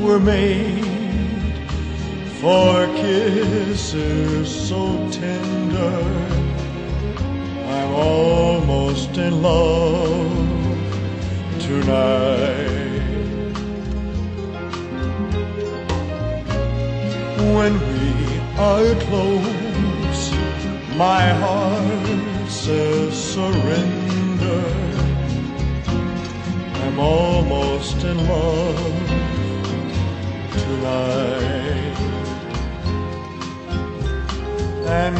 were made for kisses so tender. I'm almost in love tonight. When we are close, my heart says surrender. I'm almost in love tonight. And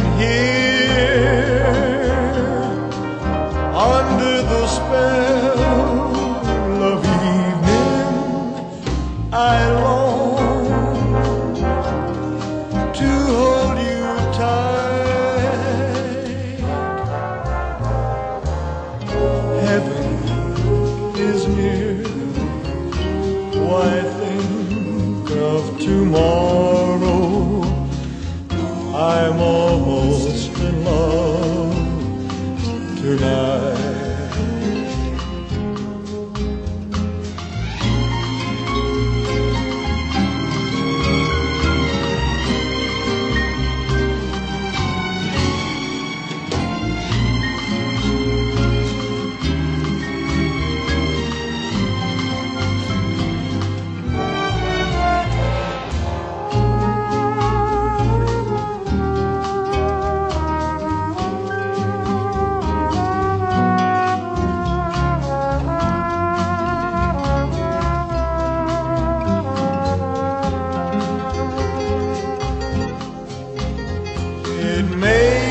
here, under the spell of evening, I long to hold you tight. Heaven is near. Why think of tomorrow? I'm almost in love tonight. It may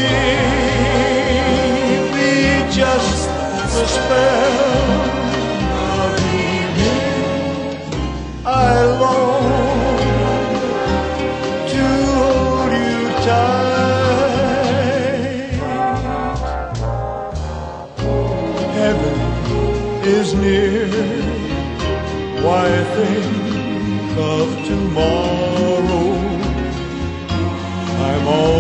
be just the spell of evening. I long to hold you tight. Heaven is near. Why think of tomorrow? I'm all